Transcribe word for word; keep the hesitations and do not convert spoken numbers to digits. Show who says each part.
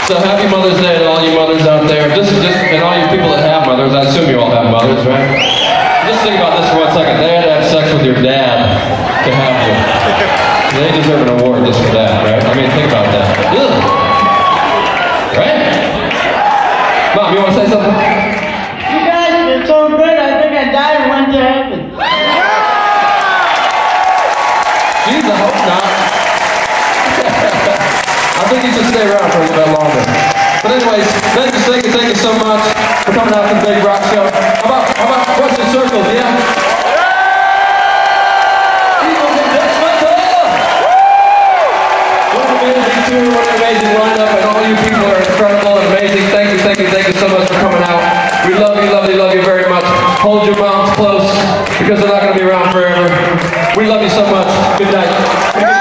Speaker 1: So happy Mother's Day to all you mothers out there. Just, just, and all you people that have mothers. I assume you all have mothers, right? Just think about this for one second. They had to have sex with your dad to have you. They deserve an award just for that, right? I mean, think about that. Ugh. Right? Mom, you want to say something?
Speaker 2: You guys are so good. I think I died and went to heaven.
Speaker 1: Jeez, I hope not. I think you should stay around for a little bit longer. But anyways, thank you, thank you, thank you so much for coming out to the Big Rock Show. How about, how about Western Circles, yeah? What an amazing tour, what an amazing lineup, and all you people are incredible and amazing. Thank you, thank you, thank you so much for coming out. We love you, love you, love you very much. Hold your moms close, because they're not going to be around forever. We love you so much. Good night.